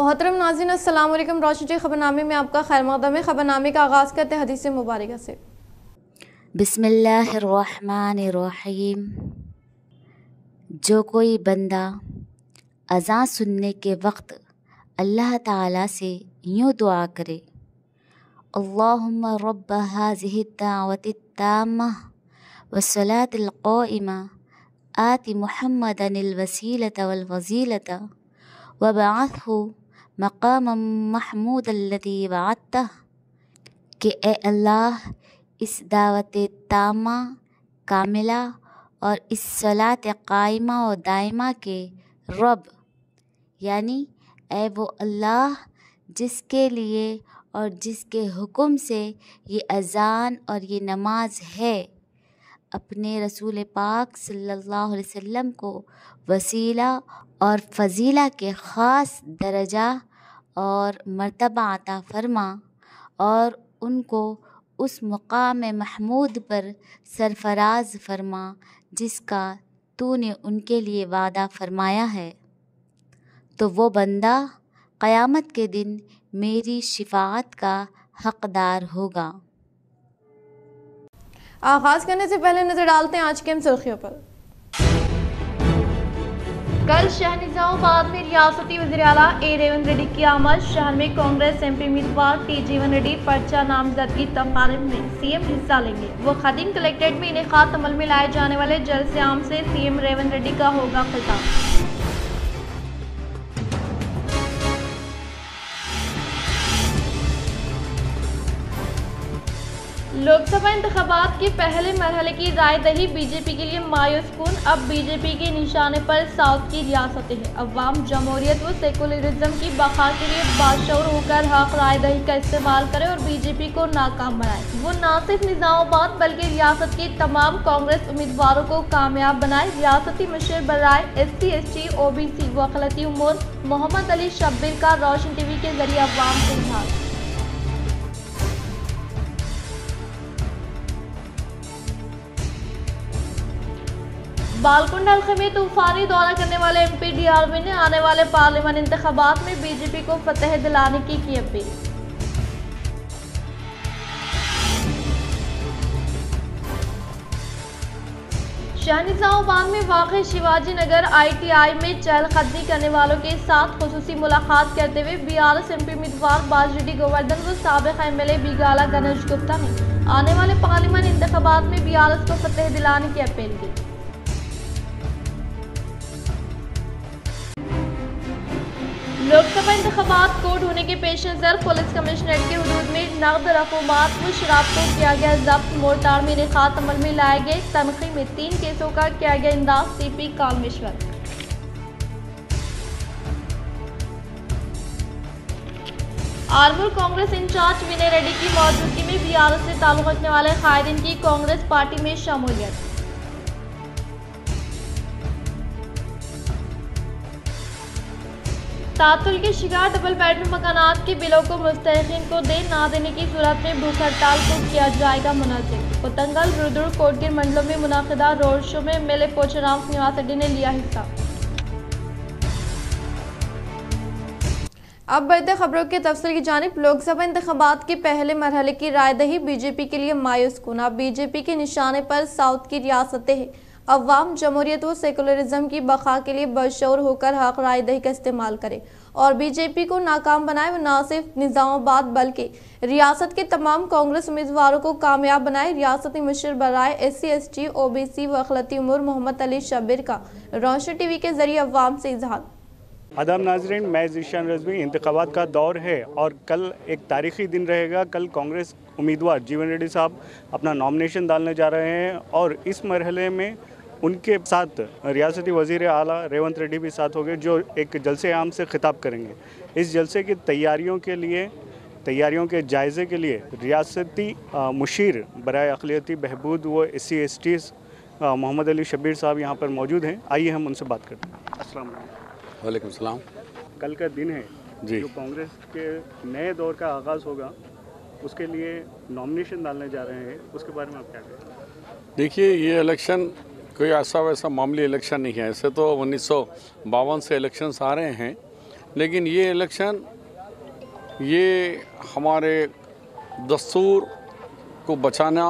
मोहतरम नाज़रीन अस्सलाम वालेकुम। रोशनी खबरनामे में आपका खैर मक़दम है। खबरनामे का आगाज़ करते हैं हदीस मुबारक से। बिस्मिल्लाहिर्रहमानिर्रहीम। जो कोई बंदा अज़ान सुनने के वक्त अल्लाह ताला से यूँ दुआ करे, अल्लाहुम्मा रब्ब हाज़िहि दावति ताम्मा वस्सलातिल क़ाइमा आति मुहम्मदनिल वसीलता वल फज़ीलता वबअथहु मक़ामम महमूदल्लज़ी वअदतह, कि ए अल्लाह, इस दावत तामा कामिला और इस सलात कायमा और दायमा के रब, यानी ए वो अल्लाह जिसके लिए और जिसके हुक्म से ये अज़ान और ये नमाज है, अपने रसूल पाक सल्लल्लाहु अलैहि वसल्लम को वसीला और फ़ज़ीला के ख़ास दर्जा और मर्तबा अता फ़रमा और उनको उस मुक़ाम महमूद पर सरफराज फरमा जिसका तूने उनके लिए वादा फरमाया है, तो वो बंदा क़यामत के दिन मेरी शिफ़ाअत का हक़दार होगा। आगाज़ करने से पहले नज़र डालते हैं आज की सुर्खियों पर। कल शहनिज़ामाबाद में रियासती वज़ीर आला ए रेवंत रेड्डी की आमद। शहर में कांग्रेस एमपी उम्मीदवार टी जीवन रेड्डी पर्चा नामजदगी तकारीब में सीएम हिस्सा लेंगे। वो खदीम कलेक्ट्रेट में इनेकाद अमल में लाए जाने वाले जलसे आम से सीएम रेवंत रेड्डी का होगा खिताब। लोकसभा इंतखाबात के पहले मरहले की रायदही बीजेपी के लिए मायूस कुन। अब बीजेपी के निशाने पर साउथ की रियासतें हैं। अवाम जमहूरियत व सेकुलरिज्म की बका के लिए बाशऊर होकर हक रायदही का इस्तेमाल करें और बीजेपी को नाकाम बनाए। वो न सिर्फ निज़ामाबाद बल्कि रियासत के तमाम कांग्रेस उम्मीदवारों को कामयाब बनाए। रियासती मुशीर बराए SC ST OBC व अक़लियती उमूर मोहम्मद अली शब्बीर का रोशन टीवी के जरिए अवाम से इज़हार। बालकुंड हल्के में तूफानी दौरा करने वाले MP DRV ने आने वाले पार्लियामेंट इंतखाबात में बीजेपी को फतह दिलाने की अपील। शहनिज़ामाबाद में वाक़ शिवाजी नगर ITI में चहलकदमी करने वालों के साथ खुसूसी मुलाकात करते हुए BRS MP उम्मीदवार बाजरेड्डी गोवर्धन व साबिक़ MLA बिगाला गणेश गुप्ता ने आने वाले पार्लियामेंट इंतखाबात में BRS को फतह दिलाने की अपील की। लोकसभा इंतखाबात कोर्ट होने के पेश नज़र पुलिस कमिश्नरेट के हुदूद में नकद रकूमात व शराब को किया गया जब्त। मोर्टार में इनेकाद अमल में लाए गए तनखी में 3 केसों का किया गया इंदाज। CP कालमेश्वर। आर्मूर कांग्रेस इंचार्ज विनय रेड्डी की मौजूदगी में BRS से ताल्लुक़ रखने वाले कायदीन की कांग्रेस पार्टी में शमूलियत। तातुल के शिकार डबल बेडरूम मकानात के बिलों को मुस्तहिक़ीन को ना देने की सूरत में भूख हड़ताल को किया जाएगा मुनज़्ज़म। कोतंगल रुद्र कोटगिर मंडलों में मुनाक़िदा रोड शो में MLA पोचाराम श्रीनिवास रेड्डी ने लिया हिस्सा। अब बढ़ते खबरों के तफसील की जानिब। लोकसभा इंतखाबात के पहले मरहले की रायदही बीजेपी के लिए मायूस कुन। अब बीजेपी के निशाने पर साउथ की रियासतें हैं। अवाम जमहूरियत व सेकुलरिज्म की बका के लिए बशऊर होकर हक रायदही का इस्तेमाल करे और बीजेपी को नाकाम बनाए। व न सिर्फ निज़ामाबाद बल्कि रियासत के तमाम कांग्रेस उम्मीदवारों को कामयाब बनाए। रियासती मुशीर बराए SC ST OBC व अक़लियती उमूर मोहम्मद अली शब्बीर का रोशन टीवी के जरिए अवाम से इज़हार। आदाब नाज़रीन, मैं ज़ीशान रज़वी। इंतखाबात का दौर है और कल एक तारीख़ी दिन रहेगा। कल कांग्रेस उम्मीदवार जीवन रेड्डी साहब अपना नॉमिनेशन डालने जा रहे हैं और इस मरहले में उनके साथ रियासती वज़ीर आला रेवंत रेड्डी भी साथ होंगे, जो एक जलसे आम से खिताब करेंगे। इस जलसे की तैयारियों के जायज़े के लिए रियासती मुशीर बराए अक़लियती बहबूद व SC ST मोहम्मद अली शब्बीर साहब यहाँ पर मौजूद हैं। आइए हम उनसे बात करते हैं। अस्सलाम वालेकुम सलाम। कल का दिन है जी, जो कांग्रेस के नए दौर का आगाज़ होगा, उसके लिए नॉमिनेशन डालने जा रहे हैं, उसके बारे में आप क्या कहें? देखिए, ये इलेक्शन कोई ऐसा वैसा मामूली इलेक्शन नहीं है। ऐसे तो 1952 से इलेक्शंस आ रहे हैं, लेकिन ये इलेक्शन ये हमारे दस्तूर को बचाना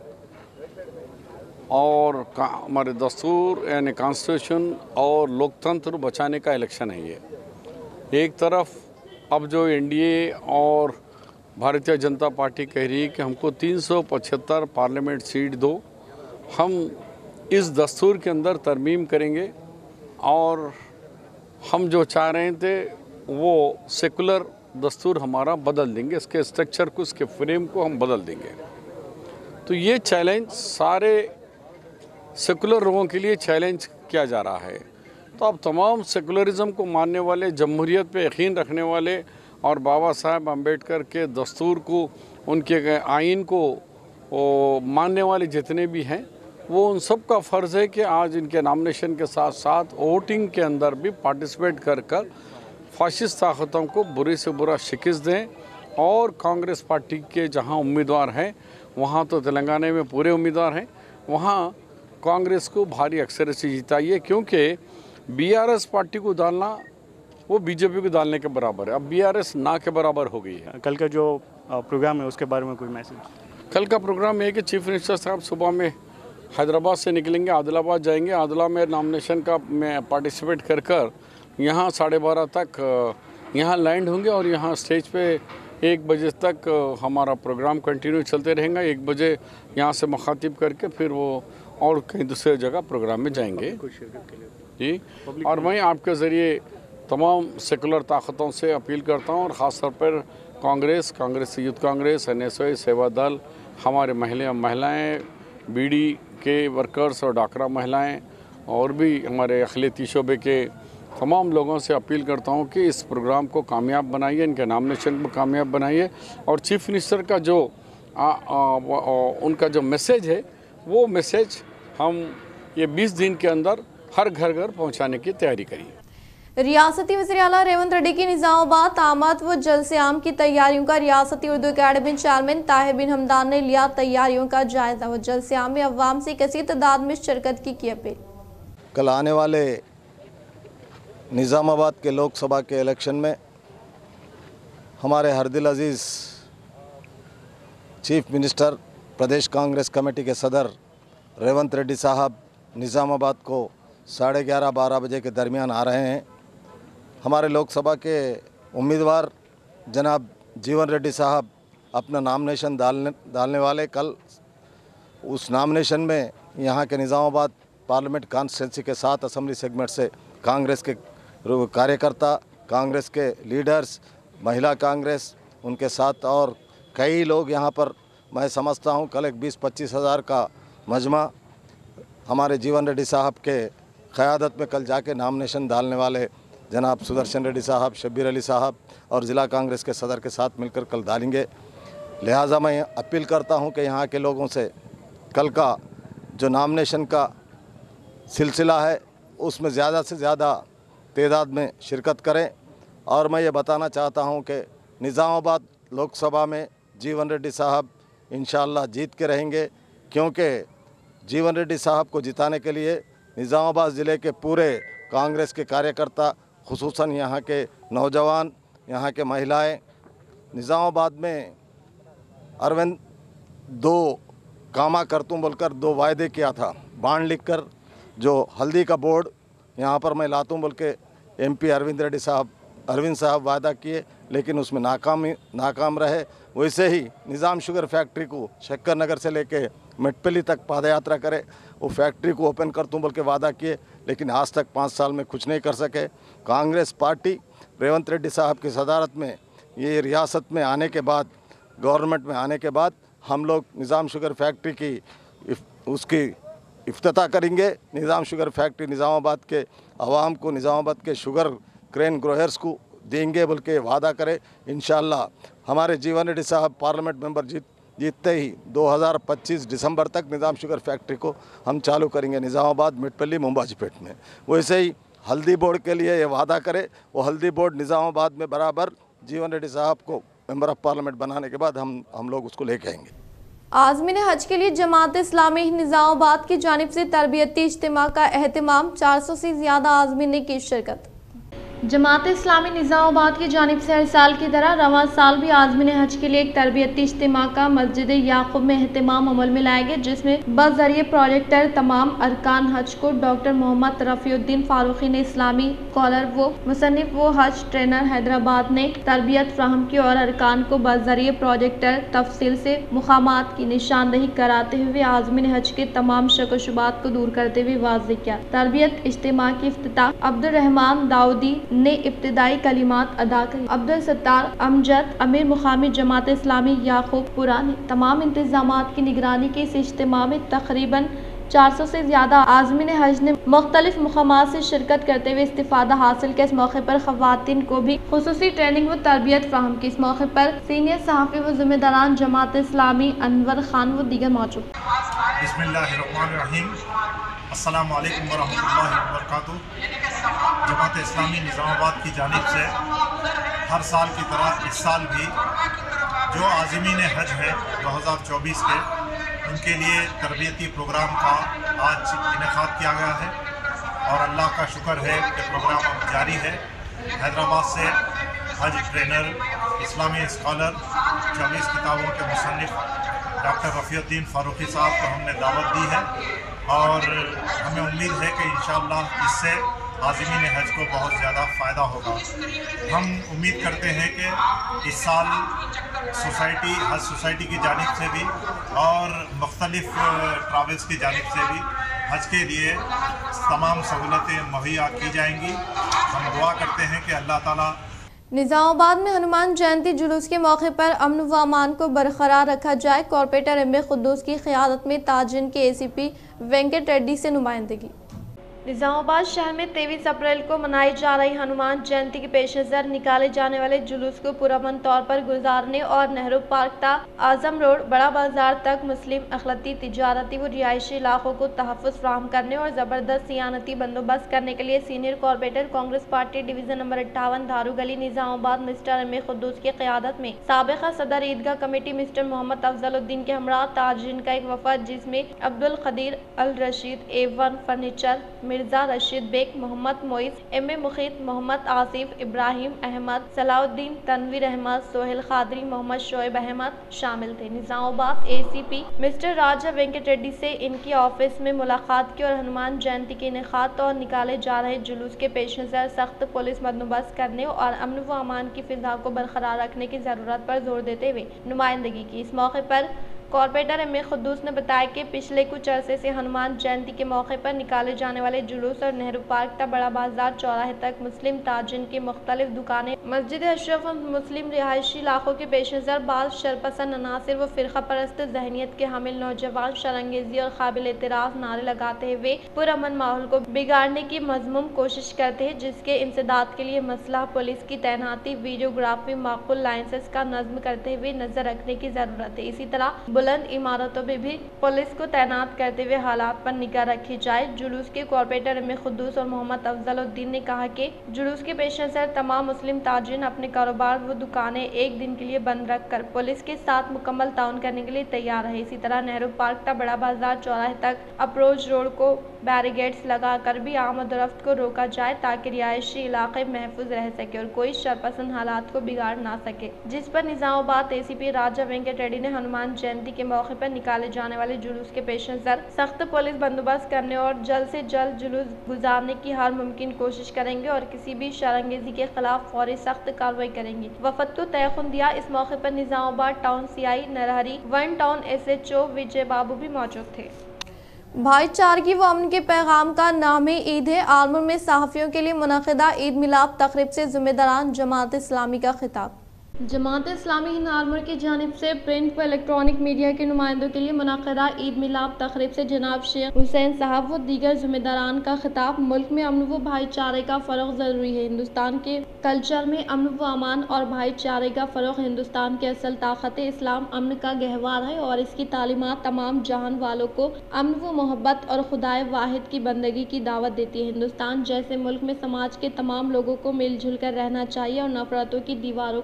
और हमारे दस्तूर यानी कॉन्स्टिट्यूशन और लोकतंत्र बचाने का इलेक्शन है ये। एक तरफ अब जो एनडीए और भारतीय जनता पार्टी कह रही है कि हमको 375 पार्लियामेंट सीट दो, हम इस दस्तूर के अंदर तरमीम करेंगे और हम जो चाह रहे थे वो सेकुलर दस्तूर हमारा बदल देंगे, इसके स्ट्रक्चर को, इसके फ्रेम को हम बदल देंगे। तो ये चैलेंज सारे सेकुलर लोगों के लिए चैलेंज किया जा रहा है। तो अब तमाम सेकुलरिज्म को मानने वाले, जमहूरियत पे यकीन रखने वाले और बाबा साहब अम्बेडकर के दस्तूर को, उनके आइन को मानने वाले जितने भी हैं, वो उन सब का फ़र्ज़ है कि आज इनके नॉमिनेशन के साथ साथ वोटिंग के अंदर भी पार्टिसिपेट कर फाशिस्ट ताकतों को बुरे से बुरा शिकस्त दें। और कांग्रेस पार्टी के जहां उम्मीदवार हैं, वहां तो तेलंगाना में पूरे उम्मीदवार हैं, वहां कांग्रेस को भारी अक्सर से जिताइए, क्योंकि बीआरएस पार्टी को डालना वो बीजेपी को डालने के बराबर है। अब बीआरएस ना के बराबर हो गई है। कल का जो प्रोग्राम है उसके बारे में कोई मैसेज? कल का प्रोग्राम है कि चीफ मिनिस्टर साहब सुबह में हैदराबाद से निकलेंगे, आदिलाबाद जाएंगे, आदिला में नॉमिनेशन का में पार्टिसिपेट कर यहाँ 12:30 तक यहाँ लैंड होंगे और यहाँ स्टेज पे 1 बजे तक हमारा प्रोग्राम कंटिन्यू चलते रहेगा। 1 बजे यहाँ से मुखातिब करके फिर वो और कहीं दूसरे जगह प्रोग्राम में जाएंगे जी। और मैं आपके ज़रिए तमाम सेकुलर ताकतों से अपील करता हूँ और ख़ास तौर पर कांग्रेस यूथ कांग्रेस, NSY, सेवा दल, हमारे महिलाएँ, बीडी के वर्कर्स और डाकरा महिलाएं और भी हमारे अखिलेती शोबे के तमाम लोगों से अपील करता हूं कि इस प्रोग्राम को कामयाब बनाइए, इनके नॉमिनेशन को कामयाब बनाइए और चीफ मिनिस्टर का जो उनका जो मैसेज है वो मैसेज हम ये 20 दिन के अंदर हर घर पहुंचाने की तैयारी करिए। रियासती वज़ीर आला रेवंत रेड्डी की निज़ामाबाद आमद व जलसे-आम की तैयारियों का रियासती उर्दू अकेडमी चेयरमैन ताहिर बिन हमदान ने लिया तैयारियों का जायजा व जलसे-आम में अवाम से कसीर तादाद में शिरकत की अपील। कल आने वाले निज़ामाबाद के लोकसभा के इलेक्शन में हमारे हरदिल अजीज़ चीफ मिनिस्टर प्रदेश कांग्रेस कमेटी के सदर रेवंत रेड्डी साहब निज़ामाबाद को 11:30-12 बजे के दरमियान आ रहे हैं। हमारे लोकसभा के उम्मीदवार जनाब जीवन रेड्डी साहब अपना नामिनेशन डालने वाले। कल उस नामिनेशन में यहाँ के निज़ामाबाद पार्लियामेंट कॉन्स्टिट्यूंसी के 7 असेंबली सेगमेंट से कांग्रेस के कार्यकर्ता, कांग्रेस के लीडर्स, महिला कांग्रेस, उनके साथ और कई लोग यहाँ पर, मैं समझता हूँ कल एक 20-25 हज़ार का मजमा हमारे जीवन रेड्डी साहब के क़यादत में कल जाके नामिनेशन डालने वाले जनाब सुदर्शन रेड्डी साहब, शब्बीर अली साहब और ज़िला कांग्रेस के सदर के साथ मिलकर कल डालेंगे। लिहाजा मैं अपील करता हूं कि यहाँ के लोगों से कल का जो नामिनेशन का सिलसिला है उसमें ज़्यादा से ज़्यादा तादाद में शिरकत करें। और मैं ये बताना चाहता हूं कि निज़ामाबाद लोकसभा में जीवन रेड्डी साहब इंशाअल्लाह जीत के रहेंगे, क्योंकि जीवन रेड्डी साहब को जिताने के लिए निज़ामाबाद ज़िले के पूरे कांग्रेस के कार्यकर्ता, खुसूसन यहाँ के नौजवान, यहाँ के महिलाएं, निज़ामाबाद में अरविंद 2 कामा करतूम बोलकर 2 वायदे किया था, बांड लिखकर जो हल्दी का बोर्ड यहाँ पर मैं लातूं बोल के MP अरविंद साहब वायदा किए, लेकिन उसमें नाकाम रहे। वैसे ही निज़ाम शुगर फैक्ट्री को शक्कर नगर से लेके मेटपल्ली तक पादयात्रा करे, वो फैक्ट्री को ओपन करतूं बोल के वादा किए, लेकिन आज तक 5 साल में कुछ नहीं कर सके। कांग्रेस पार्टी रेवंत रेड्डी साहब की सदारत में ये रियासत में आने के बाद, गवर्नमेंट में आने के बाद, हम लोग निज़ाम शुगर फैक्ट्री की उसकी इफ्तिताह करेंगे। निज़ाम शुगर फैक्ट्री निज़ामाबाद के अवाम को, निज़ामाबाद के शुगर क्रेन ग्रोहर्स को देंगे बोल के वादा करे। इंशाअल्लाह हमारे जीवन रेड्डी साहब पार्लियामेंट मेंबर जीतते ही 2025 दिसंबर तक निज़ाम शुगर फैक्ट्री को हम चालू करेंगे निज़ामाबाद, मिटपल्ली, मुंबाजीपेट में। वैसे ही हल्दी बोर्ड के लिए ये वादा करे, वो हल्दी बोर्ड निज़ामाबाद में बराबर जीवन रेड्डी साहब को मेंबर ऑफ पार्लियामेंट बनाने के बाद हम लोग उसको लेके आएंगे। आज़मीन हज के लिए जमात इस्लामी निज़ामाबाद की जानिब से तरबियती इज्तिमा का एहतमाम, 400 से ज़्यादा आज़मीन ने की शिरकत। जमात इस्लामी निज़ामाबाद की जानिब से हर साल की तरह रवां साल भी आज़मीन हज के लिए एक तरबियती इज्तिमा का मस्जिद याकूब में एहतमाम अमल में लाया गया, जिसमें बज़रिए प्रोजेक्टर तमाम अरकान हज को डॉक्टर मोहम्मद रफ़ीउद्दीन फ़ारूक़ी ने इस्लामी स्कॉलर व मुसन्निफ़ व हज ट्रेनर हैदराबाद ने तरबियत फ्राहम की और अरकान को बज़रिए प्रोजेक्टर तफसील से मुकामात की निशानदही कराते हुए आज़मीन हज के तमाम शक व शुबात को दूर करते हुए वाज़ेह किया। तरबियत इज्तिमा की इफ्तिताह अब्दुल रहमान दाऊदी ने इब्तिदाई कलिमात अदा करी। अब्दुल सत्तार अमजद अमीर मुकामी जमात इस्लामी याकूबपुरा ने तमाम इंतजामात की निगरानी के इस इज्तिमा में तकरीबन 400 से ज्यादा आज़मीन हज ने मुख्तलिफ मुकामात से शिरकत करते हुए इस्तिफादा हासिल किया। इस मौके पर खवातीन को भी खुसूसी ट्रेनिंग व तरबियत फ्राहम की। इस मौके पर सीनियर सहाफ़ी व ज़िम्मेदारान जमात इस्लामी अनवर खान व दीगर मौजूद। बिस्मिल्लाहिर्रहमानिर्रहीम। अस्सलामु अलैकुम वरहमतुल्लाहि वबरकातुहू। जमात इस्लामी निज़ामाबाद की जानिब से हर साल की तरह इस साल भी जो आज़मीन हज है 2024 के, उनके लिए तरबियती प्रोग्राम का आज इनेकाद किया गया है और अल्लाह का शुक्र है कि प्रोग्राम अब जारी है। हैदराबाद से हज ट्रेनर, इस्लामी स्कॉलर, 24 किताबों के मुसन्निफ़ डॉक्टर रफ़ीउद्दीन फ़ारूक़ी साहब को हमने दावत दी है और हमें उम्मीद है कि इंशाअल्लाह इससे आज़मीन हज को बहुत ज़्यादा फ़ायदा होगा। हम उम्मीद करते हैं कि इस साल हज सोसाइटी की जानिब से भी और मुख्तलिफ़ ट्रैवल्स की जानिब से भी हज के लिए तमाम सहूलतें मुहैया की जाएंगी। हम दुआ करते हैं कि अल्लाह ताला। निज़ामाबाद में हनुमान जयंती जुलूस के मौके पर अमन व अमान को बरकरार रखा जाए। कॉरपोरेटर एम खुद्दूस की क़यादत में ताजिन के ACP वेंकट रेड्डी से नुमाइंदगी। निज़ामाबाद शहर में 23 अप्रैल को मनाई जा रही हनुमान जयंती के पेश नज़र निकाले जाने वाले जुलूस को पुरअमन तौर पर गुजारने और नेहरू पार्क ता आजम रोड बड़ा बाजार तक मुस्लिम अखलती तिजारती व रिहायशी इलाकों को तहफ़्फ़ुज़ फराहम करने और ज़बरदस्त सियानती बंदोबस्त करने के लिए senior corporator Congress party division number 58 Dharu गली निज़ामाबाद मिस्टर एम खुद्दूस की क़यादत में साबिक़ा सदर ईदगाह कमेटी मिस्टर मोहम्मद अफजलुद्दीन के हमरा ताजिन का एक वफ़द, जिसमें Abdul Qadeer Al Rasheed, A1 furniture, Mirza Rasheed Baig, Mohammed Moiz, M.A. Mukheet, Mohammed Asif, Ibrahim Ahmed, Salahuddin, Tanveer Ahmed, Sohail Khadri, Mohammed Shoaib Ahmed शामिल थे। निज़ामाबाद ACP मिस्टर राजा वेंकट रेड्डी से इनकी ऑफिस में मुलाकात की और हनुमान जयंती के इनेकाद और निकाले जा रहे जुलूस के पेश नज़र सख्त पुलिस बंदोबस्त करने और अमन व अमान की फिजा को बरकरार रखने की ज़रूरत पर जोर देते हुए नुमाइंदगी की। इस मौके पर कॉरपोरेटर एम खुद्दूस ने बताया कि पिछले कुछ अरसे से हनुमान जयंती के मौके पर निकाले जाने वाले जुलूस और नेहरू पार्क तक बड़ा बाजार चौराहे तक मुस्लिम ताजिन की मुख्तलिफ दुकानें, मस्जिद अशरफ और मुस्लिम रिहायशी इलाकों के पेश नज़र बाल शरपसंद अनासिर व फ़िरका परस्त जहनीत के हामिल नौजवान शरंगेजी और काबिल एतराफ़ नारे लगाते हुए पुरअमन माहौल को बिगाड़ने की मज़मूम कोशिश करते हैं, जिसके इंसदाद के लिए मसला पुलिस की तैनाती, वीडियोग्राफी, माकूल लाइसेंस का नज़्म करते हुए नजर रखने की ज़रूरत है। इसी तरह बुलंद इमारतों में भी पुलिस को तैनात करते हुए हालात पर निगाह रखी जाए। जुलूस के कॉरपोरेटर एम खुद्दूस और मोहम्मद अफजलुद्दीन ने कहा कि जुलूस के पेश नज़र तमाम मुस्लिम ताजिन अपने कारोबार व दुकानें एक दिन के लिए बंद रख कर पुलिस के साथ मुकम्मल ताउन करने के लिए तैयार है। इसी तरह नेहरू पार्क तक बड़ा बाजार चौराहे तक अप्रोच रोड को बैरिगेड्स लगाकर भी आमद-ओ-रफ्त को रोका जाए ताकि रिहायशी इलाके महफूज रह सके और कोई शरपसंद हालात को बिगाड़ ना सके, जिस पर निज़ामाबाद ACP राजा वेंकट रेड्डी ने हनुमान जयंती के मौके पर निकाले जाने वाले जुलूस के पेश नज़र सख्त पुलिस बंदोबस्त करने और जल्द से जल्द जुलूस गुजारने की हर मुमकिन कोशिश करेंगे और किसी भी शरंगेजी के खिलाफ फौरी सख्त कार्रवाई करेंगे। वफद को तयखुन दिया। इस मौके पर Nizamabad town CI Narahari, 1 town SHO Vijay Babu भी मौजूद थे। भाईचारगी व अमन के पैगाम का नाम ईद है। आलमूर में सहाफ़ियों के लिए मुनक़िदा ईद मिलाद तक़रीब से ज़िम्मेदारान जमात इस्लामी का खिताब। जमात इस्लामी हिंद आलमूर की जानिब से प्रिंट व इलेक्ट्रॉनिक मीडिया के नुमाइंदों के लिए मुनक़िदा ईद मिलाद तक़रीब से जनाब शेख हुसैन साहब व दीगर ज़िम्मेदारान का खिताब। मुल्क में अमन व भाईचारे का फ़रोग़ ज़रूरी है। हिंदुस्तान के कल्चर में अमन व अमान और भाईचारे का फ़रोग़ हिंदुस्तान की असल ताकत है। इस्लाम अमन का गहवार है और इसकी तालीमात तमाम जहान वालों को अमन व मोहब्बत और खुदाए वाहिद की बंदगी की दावत देती है। हिंदुस्तान जैसे मुल्क में समाज के तमाम लोगों को मिलजुल कर रहना चाहिए और नफ़रतों की दीवारों को ढा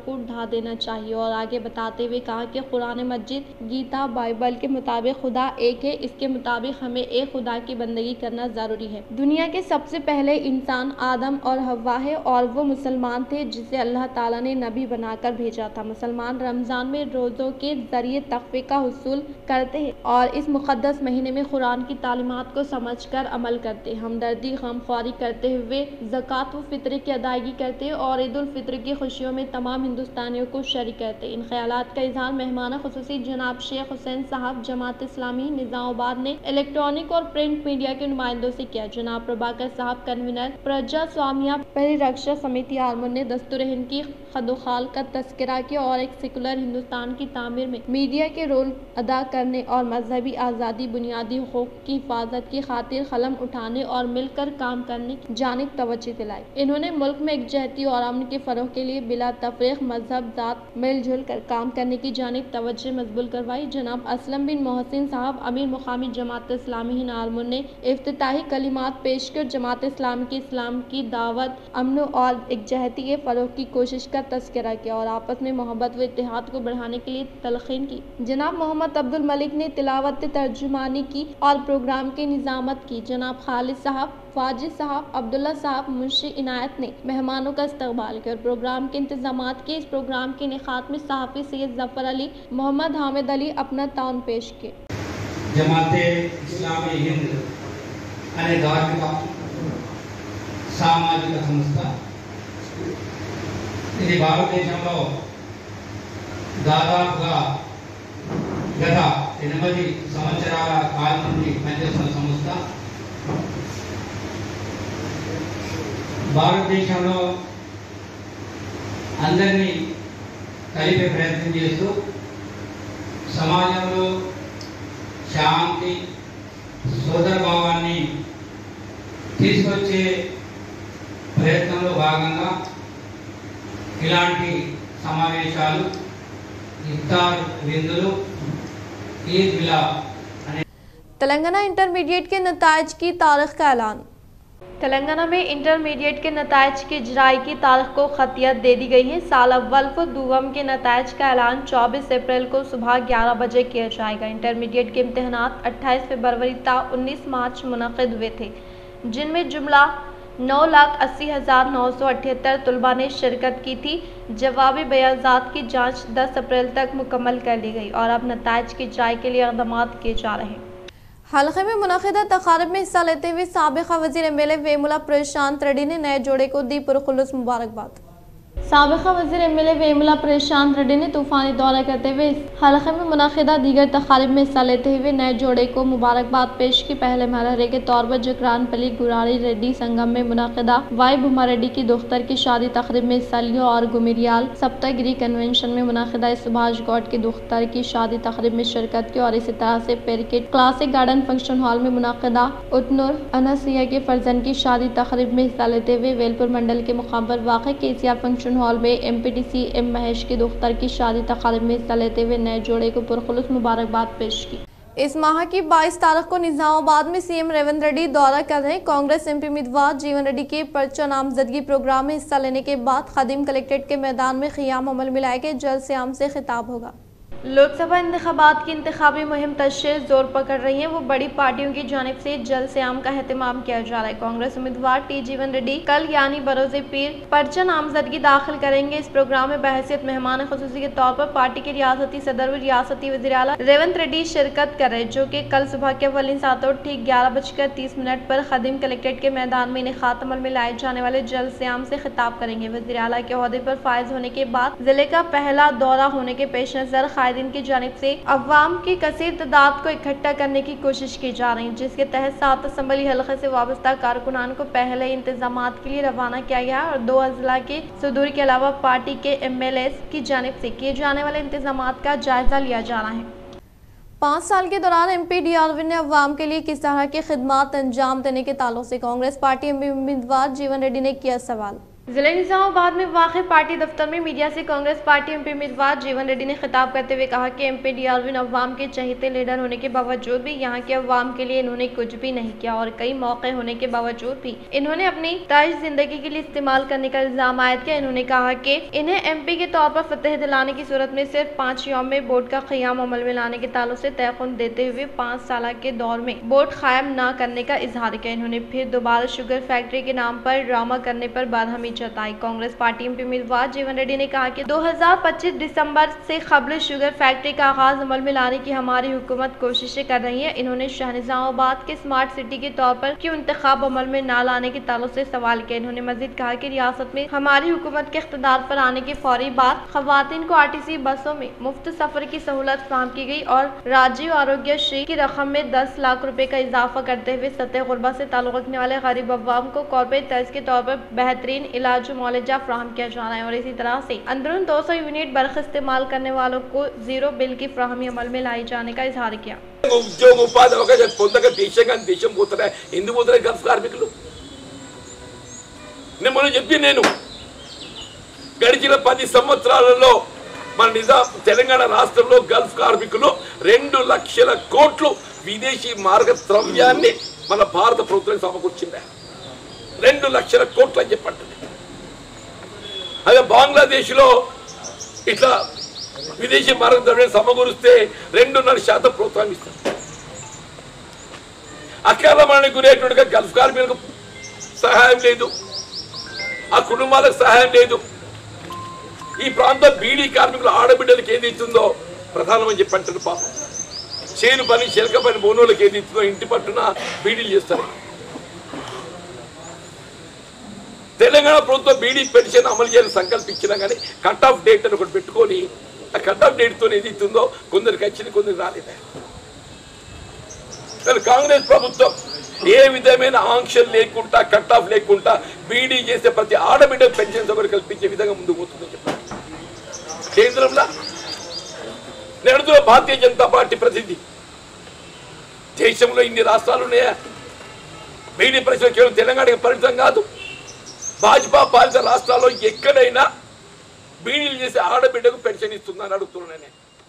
बढ़ा देना चाहिए। और आगे बताते हुए कहा कि कुरान मजीद, गीता, बाइबल के मुताबिक खुदा एक है। इसके मुताबिक हमें एक खुदा की बंदगी करना जरूरी है। दुनिया के सबसे पहले इंसान आदम और हव्वा है और वो मुसलमान थे जिसे अल्लाह ताला ने नबी बनाकर भेजा था। मुसलमान रमजान में रोजों के जरिए तक़वे का हुसूल करते हैं और इस मुक़द्दस महीने में कुरान की तालीमात को समझकर अमल करते हैं। हमदर्दी, गमख्वारी करते हुए ज़कात व फित्र की अदायगी करते हैं और ईद उल फित्र की खुशियों में तमाम हिंदुस्तानियों को शरीक करते हैं। इन ख्यालात का इजहार मेहमान खुसूसी जनाब शेख हुसैन साहब जमात इस्लामी निज़ामाबाद ने इलेक्ट्रॉनिक और प्रिंट मीडिया के नुमाइंदों से किया। जनाब प्रभाकर साहब कन्वीनर प्रजा स्वामिया परिरक्षा समिति आलमन ने दस्तूर हिंद की खदोखाल का तस्करा किया और एक सेकुलर हिंदुस्तान की तामीर में मीडिया के रोल अदा करने और मजहबी आज़ादी, बुनियादी हुकूक की हिफाजत की खातिर कलम उठाने और मिलकर काम करने की जानिब तवज्जो दिलाई। इन्होंने मुल्क में एकजहती और अमन के फरोग के लिए बिला तफरीक मजहब जात मिलजुल कर काम करने की जानिब तवज्जो मजबूल करवाई। जनाब असलम बिन मोहसिन साहब अमीर मुकामी जमात इस्लामी हिंद आलमन ने इफ्तिताही कलिमात पेश कर जमात इस्लामी की इस्लाम की दावत, अमन और एकजहती के फरोग की कोशिश का तस्करा किया और आपस में मोहब्बत व इत्तेहाद को बढ़ाने के लिए तलखीन की। जनाब मोहम्मद अब्दुल मलिक ने तिलावत तर्जुमानी की और प्रोग्राम की निजामत की। जनाब खालिद साहब, फाजिद साहब, अब्दुल्ला साहब, मुंशी इनायत ने मेहमानों का इस्तकबाल किया और प्रोग्राम के इंतजामात किए। इस प्रोग्राम के इनेकाद में सहाफ़ी सैयद जफर अली, मोहम्मद हामिद अली अपना ताउन पेश किए। जमाते इस्लामी हिंद अने धार्मिक सामाजिक संस्था ఇది భారతదేశంలో దాదాపుగా గత 8 సంవత్సరాల కాలం నుండి పనిచేస్తున్న సంస్థ భారతదేశంలో అందరినీ కలిపే ప్రయత్నం చేస్తూ సమాజంలో శాంతి, సోదరభావాన్ని తీసుకొచ్చే ప్రయత్నంలో భాగంగా ఇలాంటి సమావేశాలు, ఇఫ్తార్ విందులు, ईद मिलाद। तेलंगाना इंटरमीडिएट के नताइज की तारीख का ऐलान। तेलंगाना में इंटरमीडिएट के नताइज की इजराई की तारीख को खतियत दे दी गई है। साल अव्वल व दुवम के नताइज का ऐलान 24 अप्रैल को सुबह 11 बजे किया जाएगा। इंटरमीडिएट के इम्तहानात 28 फरवरी ता 19 मार्च मुनक़िद हुए थे, जिनमें जुमला 9,80,978 तलबा ने शिरकत की थी। जवाबी बयाजात की जांच 10 अप्रैल तक मुकम्मल कर ली गई और अब नताइज की जांच के लिए इक़दाम किए जा रहे हैं। हल्के में मुनक़िदा तक़ारिब में हिस्सा लेते हुए साबिक़ा वज़ीर एमएलए वेमुला प्रशांत रेड्डी ने नए जोड़े को दी पुरखुलूस मुबारकबाद। साबिक़ा वज़ीर एमएलए वेमुला प्रशांत रेड्डी ने तूफ़ानी दौरा करते हुए हल्के में मुनक़िदा दीगर तक़ारिब में हिस्सा लेते हुए नए जोड़े को मुबारकबाद पेश की। पहले मरहले के तौर पर जकरान पली गुरारी रेड्डी संगम में मुनक़िदा वाई भूमा रेड्डी की दुख्तर की शादी तक़रीब में हिस्सा लिया और गुमिरियाल सप्तागिरी कन्वेंशन में मुनक़िदा सुभाष गौड की दुख्तर की शादी तक़रीब में शिरकत की और इसी तरह से पेरिकेट क्लासिक गार्डन फंक्शन हॉल में मुनक़िदा उतनूर अनसिया के फर्जन की शादी तक़रीब में हिस्सा लेते हुए वेलपुर मंडल के मुकाम पर वाक़ केसीआर फंक्शन हॉल में एमपीटीसी एम महेश की दुख्तर की शादी तक़रीब में हिस्सा लेते हुए नए जोड़े को पुरखुलूस मुबारकबाद पेश की। इस माह की 22 तारीख को निज़ामाबाद में सीएम रेवंत रेड्डी दौरा कर रहे कांग्रेस एमपी उम्मीदवार जीवन रेड्डी के पर्चा नामजदगी प्रोग्राम में हिस्सा लेने के बाद खदीम कलेक्ट्रेट के मैदान में क़ियाम अमल में लाए गए जल से आम से खिताब होगा। लोकसभा इंतखाबात की इंतखाबी मुहिम तशरीह जोर पकड़ रही है। वो बड़ी पार्टियों की जानिब से जल से आम का एहतमाम किया जा रहा है। कांग्रेस उम्मीदवार टी जीवन रेड्डी कल यानी बरोज़े पीर पर्चा नामजदगी दाखिल करेंगे। इस प्रोग्राम में बहैसियत मेहमान खुसूसी के तौर पर पार्टी के रियासती सदर व रियासती वज़ीर आला रेवंत रेड्डी शिरकत कर रहे, जो कि कल सुबह के अव्वलिन सातों ठीक 11:30 पर खदीम कलेक्ट्रेट के मैदान में इनेकाद अमल में लाए जाने वाले जल से आम से खिताब करेंगे। वज़ीर आला के ओहदे पर फायज होने के बाद जिले का पहला दौरा होने के पेश नज़र कायदीन की जानिब से अवाम की कसीर तादाद को इकट्ठा करने की कोशिश की जा रही है, जिसके तहत 7 असम्बली हल्के से वाबस्ता कारकुनान को पहले इंतजामात के लिए रवाना किया गया और 2 अजला के सदूर के अलावा पार्टी के एमएलए की जानिब से किए जाने वाले इंतजामात का जायजा लिया जा रहा है। 5 साल के दौरान एमपी डीआरवी ने अवाम के लिए किस तरह की खिदमात अंजाम देने के ताल्लुक से कांग्रेस पार्टी एमपी उम्मीदवार जीवन रेड्डी ने किया सवाल। जिले निजामाबाद में वाक़ पार्टी दफ्तर में मीडिया से कांग्रेस पार्टी एमपी उम्मीदवार जीवन रेड्डी ने खिताब करते हुए कहा कि एमपी डीआरविन अवाम के चहेते लीडर होने के बावजूद भी यहां के अवाम के लिए इन्होंने कुछ भी नहीं किया और कई मौके होने के बावजूद भी इन्होंने अपनी तर्ज जिंदगी के लिए इस्तेमाल करने का इल्जाम आयद किया। इन्होंने कहा कि इन्हें एमपी के तौर पर फतेह दिलाने की सूरत में सिर्फ 5 यौम में बोर्ड का क़याम अमल में लाने के ताल्लुक से तयक़ुन देते हुए 5 साल के दौर में बोर्ड कायम न करने का इजहार किया। इन्होंने फिर दोबारा शुगर फैक्ट्री के नाम पर ड्रामा करने पर बदहमी जताई। कांग्रेस पार्टी एमपी उम्मीदवार जीवन रेड्डी ने कहा कि 2025 दिसंबर से कबल शुगर फैक्ट्री का आगाज अमल में लाने की हमारी हुकूमत कोशिशें कर रही है। इन्होंने निजामाबाद के स्मार्ट सिटी के तौर पर क्यों इंतखाब अमल में न लाने के ताल्लुक से सवाल किया। इन्होंने मजीद कहा कि रियासत में हमारी हुकूमत के इख्तिदार पर आने के फौरी बाद खवातीन को आरटीसी बसों में मुफ्त सफर की सहूलत फराहम की गई और राजीव आरोग्य श्री की रकम में 10 लाख रुपए का इजाफा करते हुए सतह गुरबा से ताल्लुक रखने वाले गरीब अवाम को कॉर्पोरेट तर्ज के तौर पर बेहतरीन इलाज मुआवजा फराहम किया जा रहा है और इसी तरह से अंदरून 200 यूनिट बर्फ इस्तेमाल करने वालों को जीरो बिल की फ्राहमी अमल में लाई जाने का इजहार किया। ఉద్యోగ ఉపాధి అవకాశం పొందక దేశంగా దేశం పోతున్నాయి ఎందుకు పోతున్నాయి గల్ఫ్ కార్మికులు నేను గడిచిన 10 సంవత్సరాలలో మన నిజాం తెలంగాణ రాష్ట్రంలో గల్ఫ్ కార్మికులు 2 లక్షల కోట్లు విదేశీ మార్గ ద్రవ్యాన్ని మన భారత ప్రభుత్వం సమకూర్చింది 2 లక్షల కోట్లు అని చెప్పండి। అదే బంగ్లాదేశ్ లో ఇట్లా విదేశీ మార్గ ద్రవ్యాన్ని సమకూరిస్తే 2.5% ప్రోత్సాహం ఇస్తారు। అకాల మరణానికి గురైనటువంటి గల్ఫ్ కార్మికులకు సహాయం లేదు, ఆ కుటుంబాలకు సహాయం లేదు। ఈ ప్రాంతం బీడీ కార్మికుల ఆడబిడ్డలకు ఏది ఇస్తుందో ప్రధానమని చెప్పంటారు। పాపం చేను పని చెలక పని బోనోళ్ళకి ఏది ఇస్తుందో ఇంటి పట్టున బీడీలు చేస్తారు। తెలంగాణ ప్రభుత్వం బీడీ పెన్షన్ అమలు చేయాలని సంకల్పించినా కానీ కట్ ఆఫ్ డేట్ అని ఒకటి పెట్టుకొని ఆ కట్ ఆఫ్ డేట్తో ఏది ఇస్తుందో కొందరికి వచ్చింది కొందరికి రాలేదు। కానీ కాంగ్రెస్ ప్రభుత్వం ఏ విధమైన ఆంక్షలు లేకుండా కట్ ఆఫ్ లేకుండా బీడీ చేసే ప్రతి ఆడబిడ్డ పెన్షన్ సౌకర్యం కల్పించే విధంగా ముందుకు పోతుందని చెప్పారు। కేంద్రంలో నేడుతున్న భారతీయ జనతా పార్టీ ప్రతినిధి దేశంలో ఇన్ని రాష్ట్రాలు ఉన్నాయా? బీడీ పరిశ్రమ కేవలం తెలంగాణకి పరిమితం కాదు, భాజపా పాలిత రాష్ట్రాల్లో ఎక్కడైనా బీడీలు చేసే ఆడబిడ్డకు పెన్షన్ ఇస్తుందని అడుగుతున్నాను।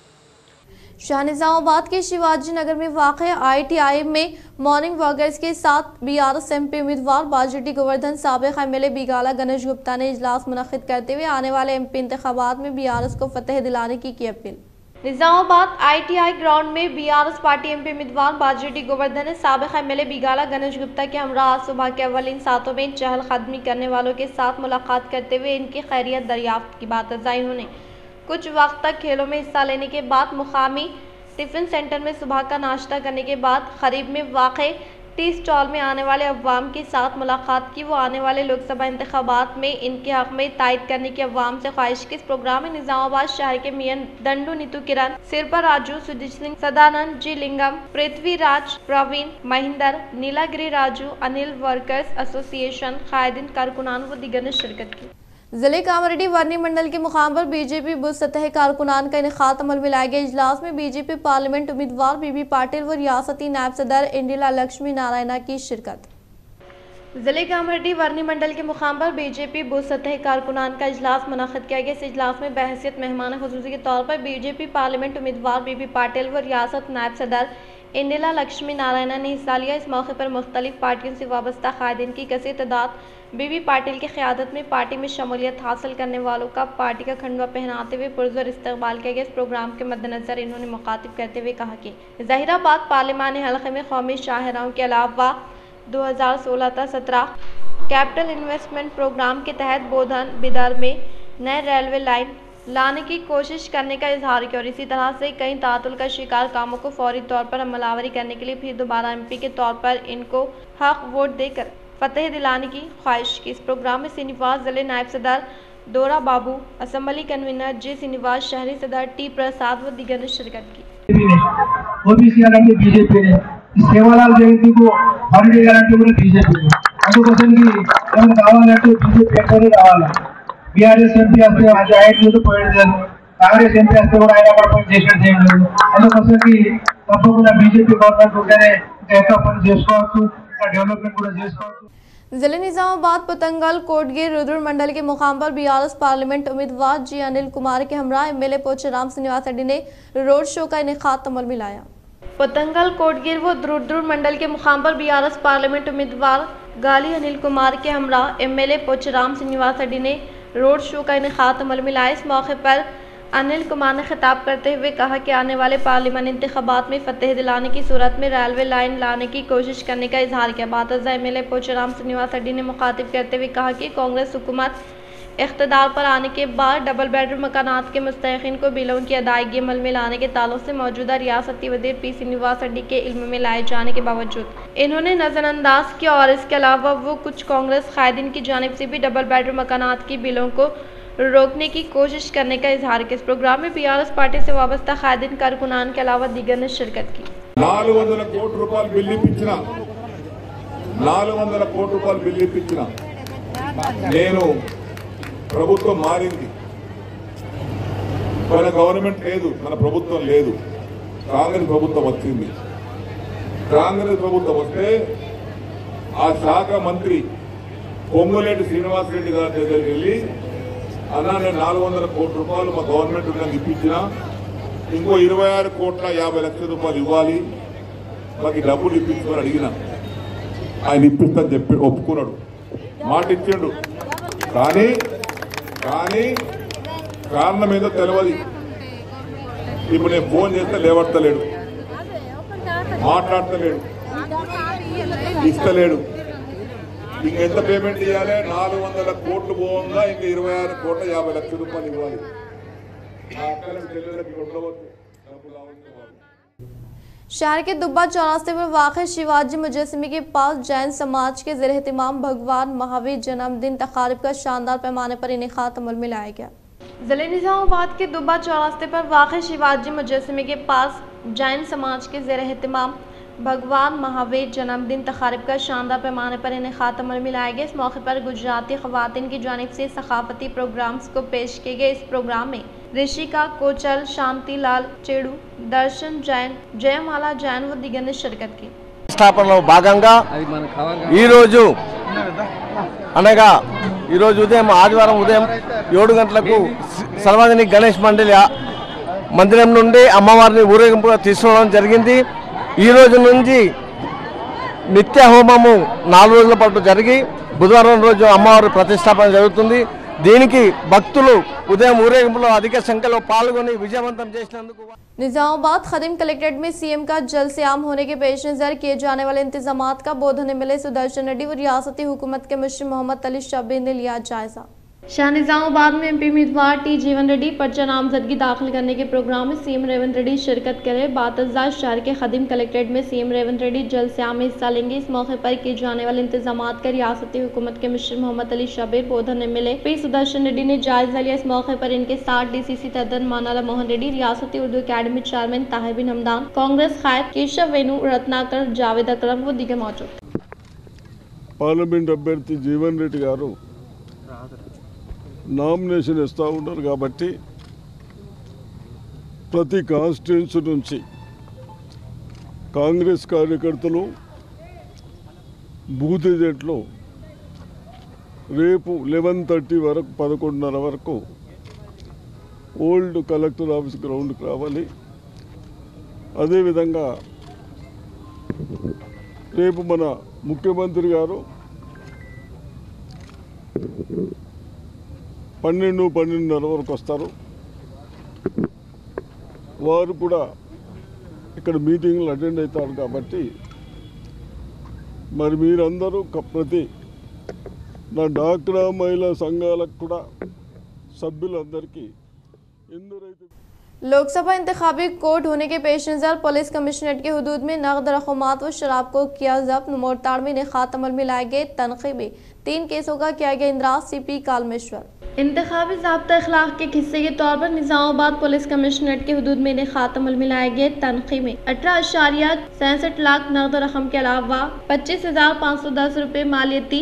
निजामाबाद के शिवाजी नगर में वाक़ ITI में मॉर्निंग वॉकर्स के साथ BRS MP उम्मीदवार बाजेटी गोवर्धन साबिक़ MLA बिगाला गणेश गुप्ता ने इजलास मुनक़्क़िद करते हुए आने वाले MP इंतख़ाबात में BRS को फतेह दिलाने की अपील। निजामाबाद ITI ग्राउंड में BRS पार्टी MP उम्मीदवार बाजेटी गोवर्धन ने साबिक़ MLA बिगाला गणेश गुप्ता के हमरा आज सुबह के अव्वलीन सातों में चहलकदमी करने वालों के साथ मुलाकात करते हुए इनकी खैरियत दरियाफ्त की बात बताई। उन्होंने कुछ वक्त तक खेलों में हिस्सा लेने के बाद मुकामी टिफिन सेंटर में सुबह का नाश्ता करने के बाद करीब में वाक़े टी स्टॉल में आने वाले अवाम के साथ मुलाकात की। वो आने वाले लोकसभा इंतखाबात में इनके हक में तायद करने की अवाम से ख्वाहिश की। इस प्रोग्राम में निजामाबाद शहर के मियन दंडू नीतू किरण, सिरपा राजू, सुजीत सिंह, सदानंद जी लिंगम, पृथ्वीराज, प्रवीण, महेंदर, नीलागिरी राजू, अनिल वर्कर्स एसोसिएशन, कायदीन, कारकुनान व दीगर ने शिरकत की। जिले कामरेड्डी वर्नी मंडल के मुकाम पर बीजेपी बुध सतह कारकुनान का इनेकाद अमल में लाए गए इजलास में बीजेपी पार्लियामेंट उम्मीदवार बीबी पाटिल व रियासती नायब सदर इंदिरा लक्ष्मी नारायणा की शिरकत। जिले कामरेड्डी वर्नी मंडल के मुकाम पर बीजेपी बुध सतह कारकुनान का इजलास मुनक़्क़िद किया गया। इस इजलास में बहैसियत मेहमान खुसूसी के तौर पर बीजेपी पार्लियामेंट उम्मीदवार बीबी पाटिल व रियासत नायब सदर इंदिरा लक्ष्मी नारायणा ने हिस्सा लिया। इस मौके पर मुख्तलिफ पार्टियों से वाबस्ता कायदीन की कसीर तादाद बीबी पाटिल की क़यादत में पार्टी में शमूलियत हासिल करने वालों का पार्टी का खंडवा पहनाते हुए पुरज़ोर इस्तकबाल किया गया। इस प्रोग्राम के मद्देनज़र इन्होंने मुखातिब करते हुए कहा कि ज़हीराबाद पार्लिमानी हल्के में कौमी शाहराओं के अलावा 2016-17 कैपिटल इन्वेस्टमेंट प्रोग्राम के तहत बोधन बिदर में नए रेलवे लाइन लाने की कोशिश करने का इजहार किया और इसी तरह से कई तातुल का शिकार कामों को फौरी तौर पर अमलावरी करने के लिए फिर दोबारा MP के तौर पर इनको हक वोट देकर फतेह दिलाने की ख्वाहिश की। इस प्रोग्राम में श्रीनिवास जिले नायब सदर Dora Babu, assembly convener J Srinivas, शहरी सदर T प्रसाद व दीगर ने शिरकत की। बीजेपी ने सेवालाल जयंती को हॉलिडे गारंटी కూడా बीजेपी అందుకోసంకి మనం కావాలంటే बीजेपी ఎక్కడే రావాలి। BRS MP వస్తే ఆ జాయింట్ పోయేది, కాంగ్రెస్ MP వస్తే కూడా ఆయన కూడా పని చేసేది ఏం లేదు। అందుకోసంకి తప్పకుండా बीजेपీ గవర్నమెంట్ ఉంటేనే ఇంకా ఎక్కువ పని చేసుకోవచ్చు, డెవలప్మెంట్ కూడా చేసుకోవచ్చు। जिले निजामाबाद पतंगल कोटगीर रुद्र मंडल के मुकाम पर बीआरएस पार्लियामेंट उम्मीदवार जी अनिल कुमार के हमरा एमएलए पोचराम श्रीनिवास रेड्डी ने रोड शो का इनेकाद अमल में लाया। पतंगल कोटगीर व रुद्र मंडल के मुकाम पर बीआरएस पार्लियामेंट उम्मीदवार गाली अनिल कुमार के हमरा एमएलए पोचराम श्रीनिवास रेड्डी ने रोड शो का इनेकाद अमल में लाया। इस मौके पर अनिल कुमार ने खिताब करते हुए कहा कि आने वाले पार्लियामेंट इंतखाबात में फतेह दिलाने की सूरत में रेलवे लाइन लाने की कोशिश करने का इजहार किया। बातजा एमएलए पोचराम श्रीनिवास रेड्डी ने मुखातिब करते हुए कहा कि कांग्रेस हुकूमत इख्तिदार पर आने के बाद डबल बेडरूम मकानात के मुस्तहिकीन को बिलों की अदायगी अमल में लाने के ताल्लुक से मौजूदा रियासती वज़ीर पी श्रीनिवास रेड्डी के इल्म में लाए जाने के बावजूद इन्होंने नज़रअंदाज किया और इसके अलावा वो कुछ कांग्रेस कायदीन की जानिब से भी डबल बेडरूम मकानात की बिलों को रोकने की कोशिश करने का इजहार किया। इस प्रोग्राम में बीआरएस पार्टी से वाबस्ता कायदीन कारकुनान के अलावा दीगर ने शिरकत की। 400 కోట్ల రూపాయలు బిల్లు ఇప్పించిన 400 కోట్ల రూపాయలు బిల్లు ఇప్పించిన నేను ప్రభుత్వం మారింది, మన గవర్నమెంట్ లేదు, మన ప్రభుత్వం లేదు, కాంగ్రెస్ ప్రభుత్వం వచ్చింది। కాంగ్రెస్ ప్రభుత్వం వస్తే ఆ శాఖ మంత్రి పొంగులేటి శ్రీనివాస్ రెడ్డి గారి దగ్గరికి వెళ్ళి అన్నా నేను 400 కోట్ల రూపాయలు మా గవర్నమెంట్ నాకు ఇప్పించిన, ఇంకో 26 కోట్ల 50 లక్షల రూపాయలు ఇవ్వాలి, మాకు డబ్బులు ఇప్పించుకొని అడిగిన ఆయన ఇప్పిస్తాను చెప్పి ఒప్పుకున్నాడు, మాట ఇచ్చిండు। కానీ కారణం ఏదో తెలియదు। ఇప్పుడు నేను ఫోన్ చేస్తే లేవడతలేడు, మాట్లాడతలేడు, ఇస్తలేడు। ఇంకెంత పేమెంట్ ఇవ్వాలి? 400 కోట్లు పోగా ఇంకా 26 కోట్ల 50 లక్షల రూపాయలు ఇవ్వాలి। शहर के दुब्बा चौरास्ते पर वाक़ शिवाजी मुजस्समे के पास जैन समाज के ज़ेर एहतमाम भगवान महावीर जन्मदिन तक़ारीब का शानदार पैमाने पर इनेकाद अमल में लाया गया। ज़िले निज़ामाबाद के दुब्बा चौरास्ते पर वाक़ शिवाजी मुजस्समे के पास जैन समाज के ज़ेर एहतमाम भगवान महावीर जन्मदिन तक़ारीब का शानदार पैमाने पर इनेकाद अमल में लाया गया। इस मौके पर गुजराती ख़वातीन की जानिब से सकाफती प्रोग्राम्स को पेश किए गए। इस प्रोग्राम में ऋषिका कोचल, शांति लाल चेड़ू, दर्शन जैन, जयमाला जैन व दिगर ने शिरकत की। స్థాపనలో భాగంగా ఈరోజు అనగా ఈరోజు ఉదయం ఆదివారం ఉదయం 7 గంటలకు సర్వజనిక గణేష్ మండలి మందిరం నుండి అమ్మవారిని ఊరేగింపుగా తీసుకోవడం జరిగింది। ఈ రోజు నుంచి నిత్య హోమము 4 రోజుల పాటు జరిగి బుధవారం రోజు అమ్మవారి ప్రతిష్టాపన జరుగుతుంది। దీనికి భక్తులు ఉదయం ఊరేగింపులో అధిక సంఖ్యలో పాల్గొని విజయవంతం చేసినందుకు निजामाबाद खदीम कलेक्ट्रेट में सीएम का जल्द से आम होने के पेश नज़र किए जाने वाले इंतजामात का बोधन एमएलए सुदर्शन रेड्डी व रियासती हुकूमत के मुश्रिफ मोहम्मद अली शब्बीर ने लिया जायजा। शाह निजामाबाद में एमपी उम्मीदवार टी जीवन रेड्डी पर्चा नामजदगी दाखिल करने के प्रोग्राम में सीएम रेवंत रेड्डी शिरकत करें। बातजा शहर के खदीम कलेक्ट्रेट में सीएम रेवंत रेड्डी जल्द से आम में हिस्सा लेंगे। इस मौके पर किए जाने वाले इंतजामात का रियासती हुकूमत के मुश्रिफ मोहम्मद अली शब्बीर, बोधन एमएलए पी सुदर्शन रेड्डी ने जायजा लिया। इस मौके पर इनके साथ डीसीसी तदन मानाला मोहन रेड्डी, रियासती उर्दू अकेडमी चेयरमैन ताहिर बिन हमदान, कांग्रेस कायद केशव वेणु, रत्नाकर, जावेद अकरम व दिगर मौजूद। पार्लमेंट अभ्यर्थी जीवन रेड्डी गारू నామినేషన్ ఇస్తూ ఉంటారు కాబట్టి ప్రతి కాన్స్టిట్యున్సీ నుంచి కాంగ్రెస్ కార్యకర్తలు బూత్ ఏజెంట్లు రేపు 11:30 వరకు 11:30 వరకు ఓల్డ్ కలెక్టర్ ఆఫీస్ గ్రౌండ్కి రావాలి। అదేవిధంగా రేపు మన ముఖ్యమంత్రి గారు 12:30 వరకు వస్తారు। వారు కూడా ఇక్కడ మీటింగ్లు అటెండ్ అవుతారు కాబట్టి మరి మీరందరూ ప్రతి నా డాక్రా మహిళా సంఘాలకు కూడా సభ్యులందరికీ ఎందరైతే लोकसभा इंतखाबी कोर्ट होने के पेश नज़र पुलिस कमिश्नरेट के हदूद में नगद रकूमात व शराब को किया जब्त। मोरताड़ में इनेकाद अमल में लाए गए तनखी में 3 केसों का किया गया इंदराज। सीपी कालमेश्वर इंतखाबी ज़ाब्ता अखलाक के हिस्से के तौर पर निज़ामाबाद पुलिस कमिश्नरेट के हदूद में खातमुल मिलाए गए तनख़ी में 18.67 लाख नकद रकम के अलावा 25,510 रुपये मालियती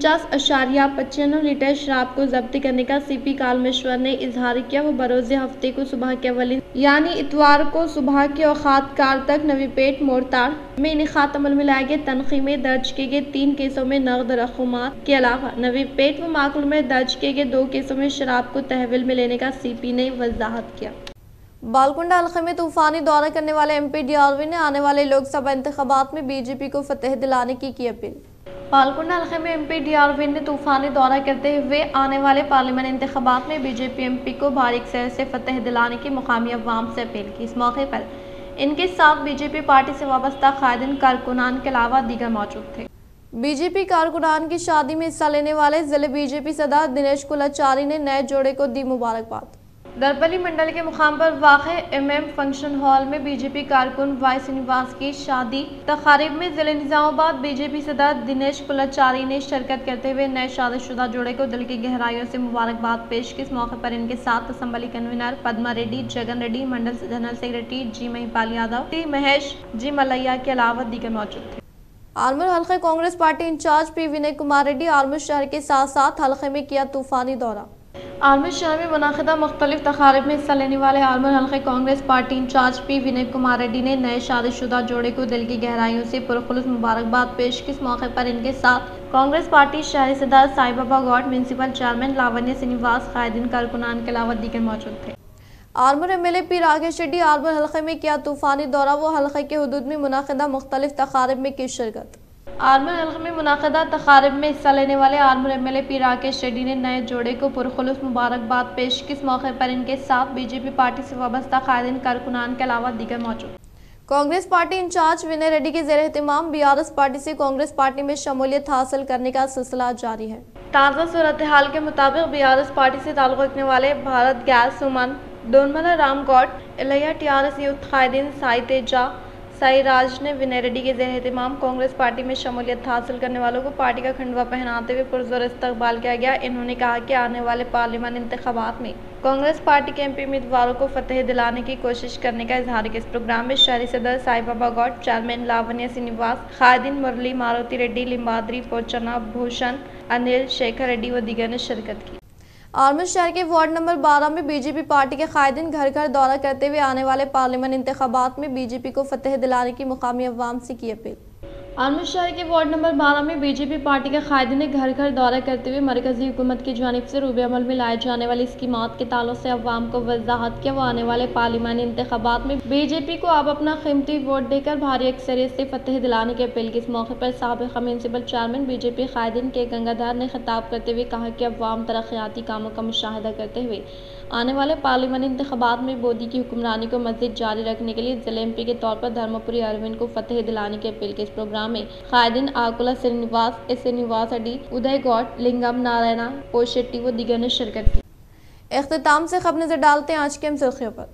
49.95 लीटर शराब को जब्ती करने का CP कालमेश्वर ने इजहार किया। वो बरोज़ हफ्ते को सुबह के अवलिन यानी इतवार को सुबह के औकात कार तक नवीपेट मोरताड़ में इन खातमुल मिलाए गए तनख़ी में दर्ज किए गए 3 केसों में नकद रकूमात के अलावा नवीपेट व माकुल में दर्ज किए गए 2 केसों में शराब को तहवील में लेने का CP ने वजाहत किया। बालकुंडा हल्के में तूफानी दौरा करने वाले MP DRV ने आने वाले लोकसभा इंतखाबात में BJP को फतेह दिलाने की अपील। बालकुंडा हल्के में MP DRV ने तूफानी दौरा करते हुए आने वाले पार्लियामेंट इंतखाबात में BJP MP को भारी अक्सर से फतेह दिलाने की मुकामी अवाम से अपील की। इस मौके पर इनके साथ BJP पार्टी से वाबस्ता कायदीन कारकुनान के अलावा दीगर मौजूद थे। BJP कारकुनान की शादी में हिस्सा लेने वाले जिले BJP सदर दिनेश कुलाचारी ने नए जोड़े को दी मुबारकबाद। दरपली मंडल के मुकाम पर वाक़े MM फंक्शन हॉल में BJP कारकुन वाई श्रीनिवास की शादी तकारीब में जिले निज़ामाबाद BJP सदर दिनेश कुलाचारी ने शिरकत करते हुए नए शादीशुदा जोड़े को दिल की गहराइयों से मुबारकबाद पेश की। इस मौके पर इनके साथ assembly convener Padma Reddy, Jagan Reddy, mandal general secretary G Mahipal Yadav, T Mahesh, G Malaiah के अलावा दीगर मौजूद थे। आलमूर हल्के Congress party incharge P Vinay Kumar Reddy Armoor शहर के साथ साथ हल्के में किया तूफानी दौरा। आलमूर शहर में मुनाकिदा मुख्तलिफ तकारीब में हिस्सा लेने वाले आलमूर हल्के Congress party incharge P Vinay Kumar Reddy ने नए शादीशुदा जोड़े को दिल की गहराइयों से पुरखुलूस मुबारकबाद पेश की। इस मौके पर इनके साथ कांग्रेस पार्टी शहरी सदर साई बाबा गौड़, म्यूनसिपल चेयरमैन लावण्य श्रीनिवास, कायदीन कारकुनान के अलावा दीगर मौजूद थे। आलमूर MLA P राकेश रेड्डी आलमूर हल्के में किया तूफानी दौरा। वो हल्के के हदूद में मुनाकिदा मुख्तलिफ तकारीब में की शिरकत। आलमूर हल्के में मुनाकिदा तकारीब में हिस्सा लेने वाले आलमूर MLA P राकेश रेड्डी ने नए जोड़े को पुरखुलूस मुबारकबाद पेश की। इस मौके पर इनके साथ BJP पार्टी से वाबस्ता कायदीन कारकुनान के अलावा दीगर मौजूद। कांग्रेस पार्टी इंचार्ज विनय रेड्डी के ज़ेर एहतिमाम BRS पार्टी से कांग्रेस पार्टी में शमूलियत हासिल करने का सिलसिला जारी है। ताज़ा सूरत हाल के मुताबिक BRS पार्टी से ताल्लुक़ रखने वाले Bharat gas, Suman, Donmala Ramgoud, Ilaiah TRS youth कायदीन साई तेजा, साई राज ने विनय रेड्डी के ज़ेर एहतिमाम कांग्रेस पार्टी में शमूलियत हासिल करने वालों को पार्टी का खंडवा पहनाते हुए पुरजोर इस्तकबाल किया गया। इन्होंने कहा कि आने वाले पार्लियामेंट इंतखाबात में कांग्रेस पार्टी के MP उम्मीदवारों को फतेह दिलाने की कोशिश करने का इजहार किया। इस प्रोग्राम में शहरी सदर साई बाबा गौड़, चेयरमैन लावण्य श्रीनिवास, कायदीन मुरली, मारुति रेड्डी, लिम्बाद्री, पोचना, भूषण, अनिल, शेखर रेड्डी व दीगर ने शिरकत की। आलमूर शहर के वार्ड नंबर 12 में BJP पार्टी के कायदीन घर घर दौरा करते हुए आने वाले पार्लियामेंट इंतखाबात में BJP को फतेह दिलाने की मुकामी अवाम से की अपील। आलमूर शहर के वार्ड नंबर 12 में BJP पार्टी के कायदीन ने घर घर दौरा करते हुए मरकजी हुकूमत की जानिब से रूबे अमल में लाए जाने वाली स्कीमात के ताल्लुक से अवाम को वजाहत किया। वो आने वाले पार्लियामेंट इंतखाबात में BJP को अब अपना कीमती वोट देकर भारी अक्सरियत से फतेह दिलाने की अपील की। इस मौके पर साबिक़ म्यूनसिपल चेयरमैन BJP कायदीन के गंगाधर ने खिताब करते हुए कहा कि अवाम तरक्याती कामों का मुशाहिदा करते हुए आने वाले पार्लियामेंट इंतखाबात में मोदी की हुक्मरानी को मज़ीद जारी रखने के लिए जिले MP के तौर पर धर्मपुरी अरविंद को फतेह दिलाने की अपील की। इस प्रोग्राम में कायदीन आकुला श्रीनिवास, श्रीनिवास रेड्डी, उदय गौड़, लिंगम नारायणा, पोशेट्टी व दीगर ने शिरकत की। इख्तिताम से खबर नजर डालते हैं आज के सुर्खियों पर।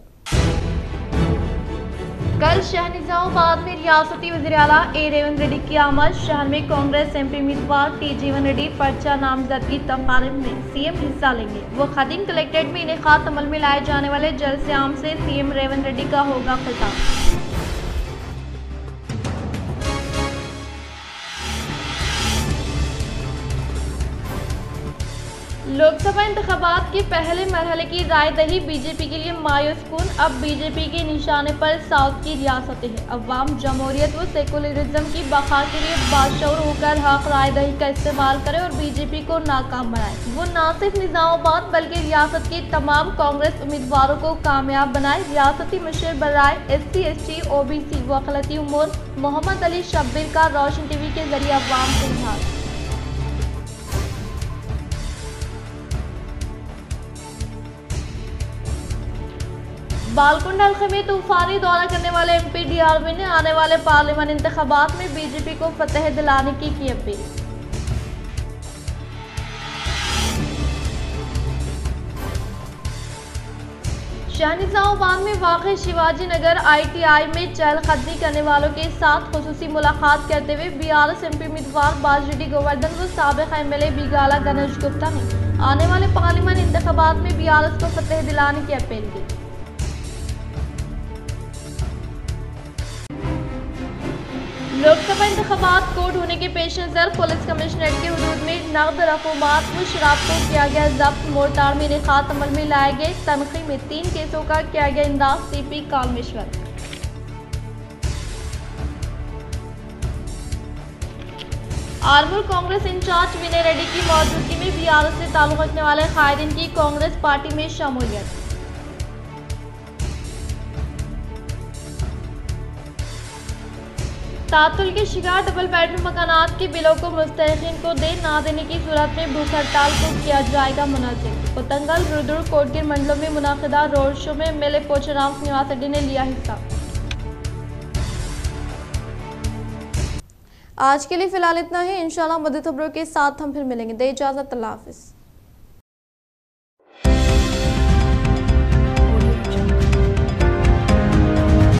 कल शहर निजामाबाद में रियासती वज़ीर आला A रेवंत रेड्डी की आमद। शहर में कांग्रेस MP उम्मीदवार T जीवन रेड्डी पर्चा नामजदगी तकारीब में CM हिस्सा लेंगे। वो खदीम कलेक्ट्रेट में इनेकात अमल में लाए जाने वाले जलसे आम से CM रेवंत रेड्डी का होगा खिताब। लोकसभा इंतखाबात के पहले मरहले की राय दही BJP के लिए मायूस कुन। अब BJP के निशाने पर साउथ की रियासतें हैं। अवाम जमहूरियत व सेकुलरिज्म की बका के लिए बाशऊर होकर हक राय दही का इस्तेमाल करें और BJP को नाकाम बनाए। वो न सिर्फ निजामाबाद बल्कि रियासत के तमाम कांग्रेस उम्मीदवारों को कामयाब बनाए। रियासती मुशीर बराए SC ST OBC व अक़लियती उमूर मोहम्मद अली शब्बीर का रोशन TV के जरिए अवाम से इजहार। बालकुंडा हल्के में तूफानी दौरा करने वाले MP DRV ने आने वाले पार्लियामेंट इंतखाबात में BJP को फतेह दिलाने की अपील। निजामाबाद में वाक़ शिवाजी नगर ITI में चहलकदमी करने वालों के साथ खुसूसी मुलाकात करते हुए BRS MP उम्मीदवार बाजरेड्डी गोवर्धन व साबिक़ MLA बिगाला गणेश गुप्ता ने आने वाले पार्लियामेंट इंतखाबात में BRS को फतेह दिलाने की अपील की। लोकसभा इंतखाबात कोर्ट होने के पेश नज़र पुलिस कमिश्नरेट के हुदूद में नकद रकूमात व शराब को किया गया जब्त। मोर्टार में निखात अमल में लाए गए तनखी में 3 केसों का किया गया इंदाज। CP कालमेश्वर। आर्मूर कांग्रेस इंचार्ज विनय रेड्डी की मौजूदगी में BRS से ताल्लुक़ रखने वाले कायदीन की कांग्रेस पार्टी में शमूलियत। तातुल के शिकार डबल बेडरूम मकानात के बिलों को मुस्तहिकीन को ना देने की सूरत में भूख हड़ताल को किया जाएगा मुनज़्ज़म। कोतंगल, रुद्र, कोटगिर मंडलों में मुनाकिदा रोड शो में MLA पोचाराम श्रीनिवास रेड्डी ने लिया हिस्सा। आज के लिए फिलहाल इतना ही। इंशाल्लाह मज़ीद खबरों के साथ हम फिर मिलेंगे। दे इजाज़त, अल्लाह हाफ़िज़।